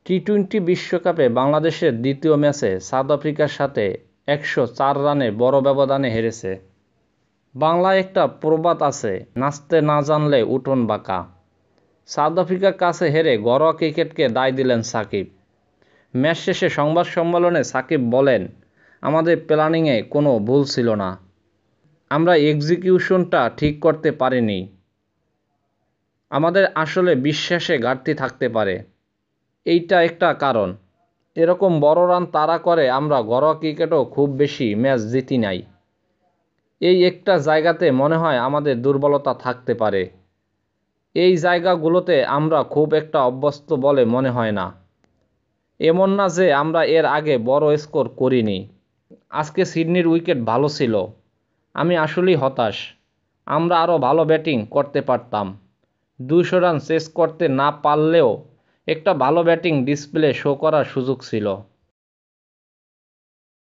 T twenty বিশ্বকাপে বাংলাদেশের দ্বিতীয় ম্যাচে সাউথ আফ্রিকার সাথে ১০৪ রানে বড় ব্যবধানে হেরেছে। বাংলায় একটা প্রবাদ আছে, নাচতে না জানলে উঠোন বাঁকা। সাউথ আফ্রিকার কাছে হেরে ঘরোয়া ক্রিকেটকে দায় দিলেন সাকিব। ম্যাচ শেষে সংবাদ সম্মেলনে সাকিব বলেন, আমাদের প্ল্যানিংয়ে কোনো ভুল ছিল না, আমরা এক্সিকিউশনটা ঠিক করতে পারিনি। আমাদের আসলে বিশ্বাসে ঘাটতি থাকতে পারে, এইটা একটা কারণ। এরকম বড় রান তাড়া করে আমরা ঘরোয়া ক্রিকেটও খুব বেশি ম্যাচ জিতি নাই। এই একটা জায়গাতে মনে হয় আমাদের দুর্বলতা থাকতে পারে। এই জায়গাগুলোতে আমরা খুব একটা অভ্যস্ত বলে মনে হয় না। এমন না যে আমরা এর আগে বড় স্কোর করিনি। আজকে সিডনির উইকেট ভালো ছিল। আমি আসলেই হতাশ। আমরা আরও ভালো ব্যাটিং করতে পারতাম। ২০০ রান চেস করতে না পারলেও একটা ভালো ব্যাটিং ডিসপ্লে শো করার সুযোগ ছিল।